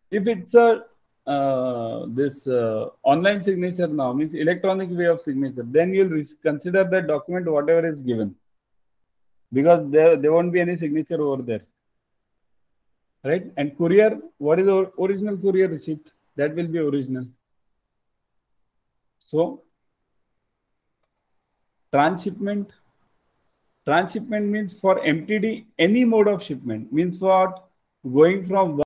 If it's a this online signature now, means electronic way of signature, then you'll consider that document whatever is given, because there won't be any signature over there, right? And courier, what is the original courier receipt? That will be original. So transshipment means for MTD, any mode of shipment, means what? Going from